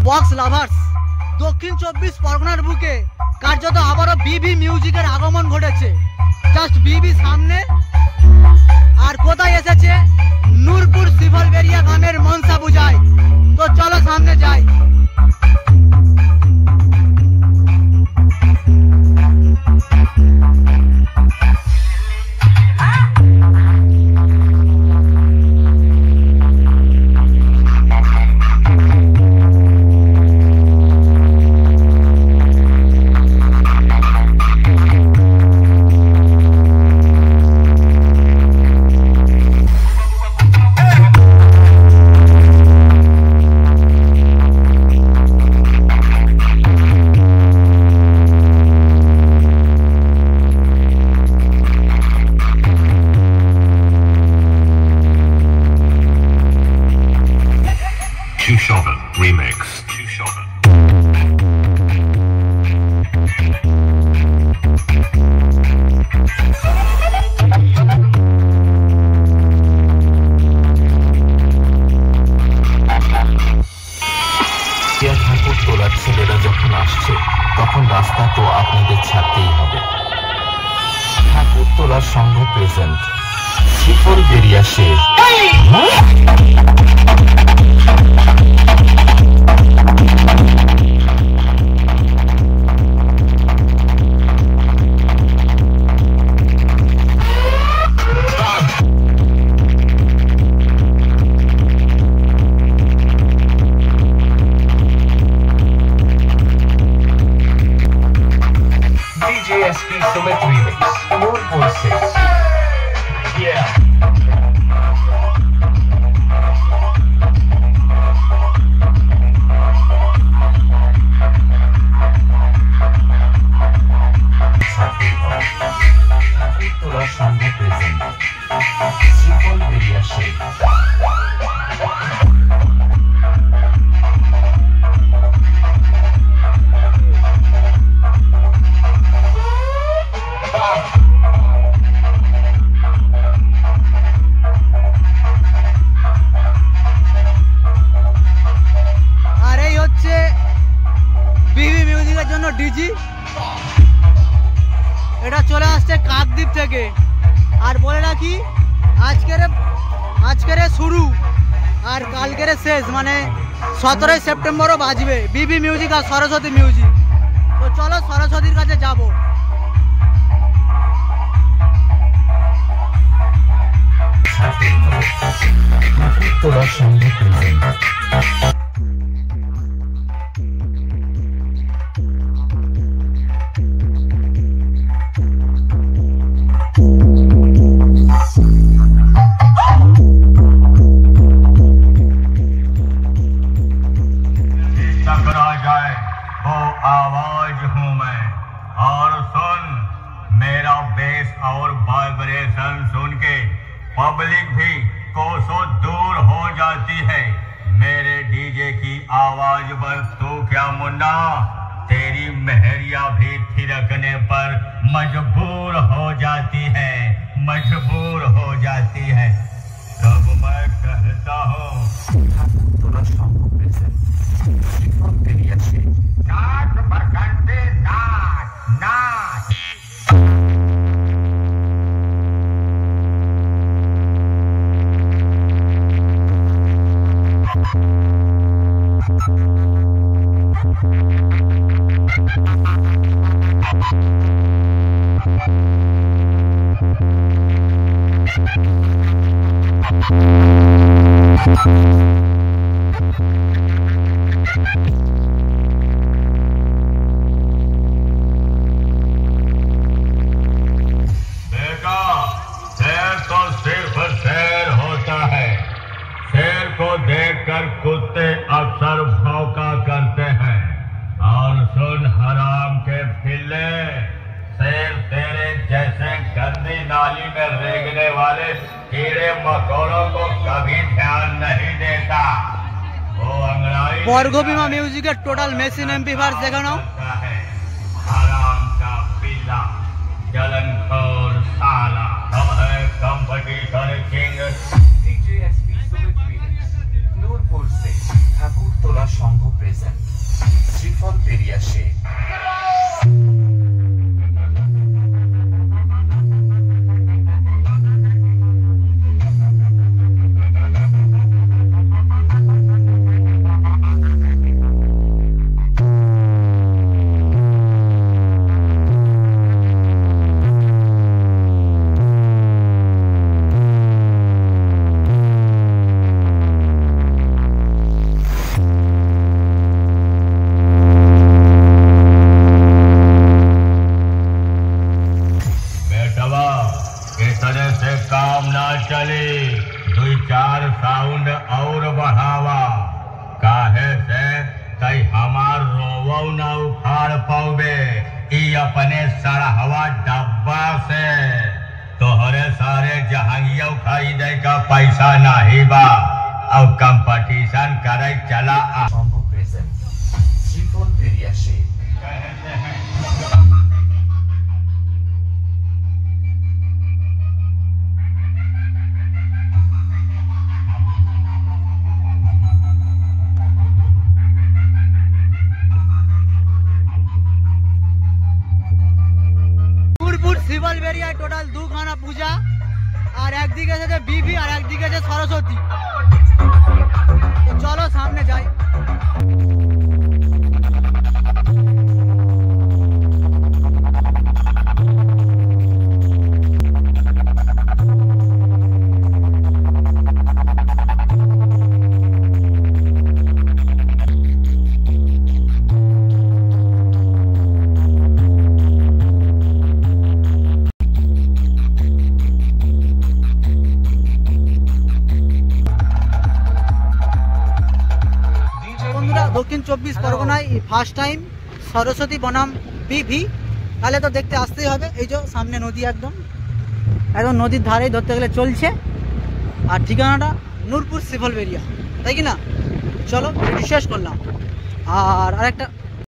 Box lovers দক্ষিণ 24 পরগনার বুকে কার্যত আবারও বিবি মিউজিকের আগমন ঘটেছে। জাস্ট বিবি সামনে আর কোথায় এসেছে, নূরপুর শিভলবেরিয়া গ্রামের মনসা পূজায়। তো চলো সামনে যাই। ছেলেরা যখন আসছে তখন রাস্তা তো আপনাদের ছাড়তেই হবে। ঠাকুর তোলার সংঘ প্রেজেন্ট শিভলবেরিয়া শের। DJSP Sumit Remix, Nurpur 6. Yeah. Tola Sangha present. Shibalberia শের। বিবি মিউজিকের জন্য ডিজি এটা চলে আসছে কাকদ্বীপ থেকে। আর বলে রাখি আজকের শুরু আর কালকের শেষ, মানে 17 সেপ্টেম্বরও বাজবে বিবি মিউজিক আর সরস্বতী মিউজিক। তো চলো সরস্বতীর কাছে যাবো। তোলার সঙ্গে প্রেজেন্ট आवाज हूँ मैं, और सुन मेरा बेस और वाइब्रेशन सुन के पब्लिक भी कोसों दूर हो जाती है। मेरे डीजे की आवाज पर तू क्या मुन्ना, तेरी मेहरिया भी थिरकने पर मजबूर हो जाती है, मजबूर हो जाती है। तब मैं कहता हूँ नाच बरखंडे नाच नाच। बेटा, शेर तो सिर्फ शेर होता है। शेर को देखकर कुत्ते अक्सर भौंका करते हैं। और सुन हराम के पिल्ले, शेर तेरे जैसे गंदी नाली में रेंगने वाले कीड़े मकोड़ों को कभी ध्यान नहीं देता। वो अंगड़ाई বর্গভীমা মিউজিকের টোটাল মেশিন এমপ্লিফায়ার দেখানো। हराम का पिल्ला, जलनखोर साला, हम है competition king. DJSP Sumit Remix, Nurpur 6, Thakur Agartala Sangha present শ্রীফল পেরিয়া শেখ। से काम ना चले, 2-4 साउंड और बढ़ावा, काहे से कई हमार रोवौ ना उखाड़ पाओगे ई अपने सड़हवा डब्बा से। तोहरे सारे जहांगिया खरीदे का पैसा नहीं बा और कंपटीशन करे चला সংঘ প্রেজেন্ট শ্রীফল পেরিয়া শেখ। শিবলবেরিয়ায় টোটাল 2খানা পূজা, আর একদিকে আছে বিবি আর একদিকে আছে সরস্বতী। তো চলো সামনে যাই। দক্ষিণ 24 পরগনায় ফার্স্ট টাইম সরস্বতী বনাম বিভি, তাহলে তো দেখতে আসতেই হবে। এই যে সামনে নদী, একদম নদীর ধারেই ধরতে গেলে চলছে, আর ঠিকানাটা নূরপুর শিবলবেরিয়া, তাই কি না? চলো শেষ করলাম। আর আরেকটা